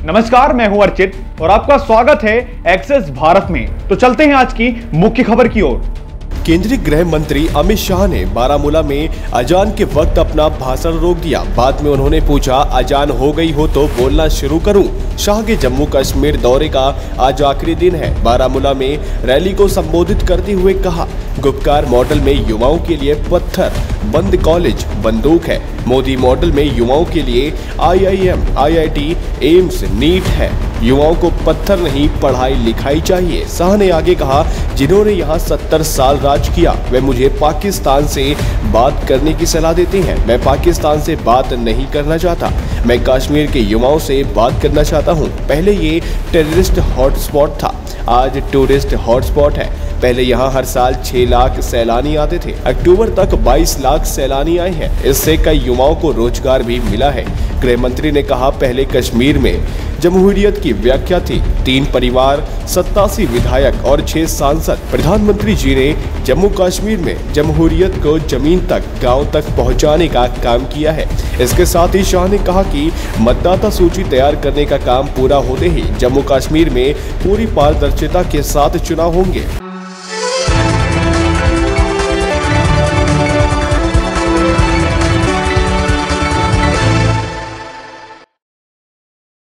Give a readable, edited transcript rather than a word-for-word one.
नमस्कार, मैं हूं अर्चित और आपका स्वागत है एक्सेस भारत में। तो चलते हैं आज की मुख्य खबर की ओर। केंद्रीय गृह मंत्री अमित शाह ने बारामूला में अजान के वक्त अपना भाषण रोक दिया। बाद में उन्होंने पूछा, अजान हो गई हो तो बोलना शुरू करूं। शाह के जम्मू कश्मीर दौरे का आज आखिरी दिन है। बारामूला में रैली को संबोधित करते हुए कहा, गुपकार मॉडल में युवाओं के लिए पत्थर बंद कॉलेज बंदूक है। मोदी मॉडल में युवाओं के लिए IIM, IIT, एम्स, नीट है। युवाओं को पत्थर नहीं, पढ़ाई लिखाई चाहिए। शाह ने आगे कहा, जिन्होंने यहाँ 70 साल राज किया वे मुझे पाकिस्तान से बात करने की सलाह देते हैं। मैं पाकिस्तान से बात नहीं करना चाहता, मैं कश्मीर के युवाओं से बात करना चाहता हूँ। पहले ये टेररिस्ट हॉटस्पॉट था, आज टूरिस्ट हॉटस्पॉट है। पहले यहाँ हर साल 6 लाख सैलानी आते थे, अक्टूबर तक 22 लाख सैलानी आए हैं। इससे कई युवाओं को रोजगार भी मिला है। गृह मंत्री ने कहा, पहले कश्मीर में जमहूरियत की व्याख्या थी, 3 परिवार, 87 विधायक और 6 सांसद। प्रधानमंत्री जी ने जम्मू कश्मीर में जमहूरियत को जमीन तक, गांव तक पहुंचाने का काम किया है। इसके साथ ही शाह ने कहा कि मतदाता सूची तैयार करने का काम पूरा होते ही जम्मू कश्मीर में पूरी पारदर्शिता के साथ चुनाव होंगे।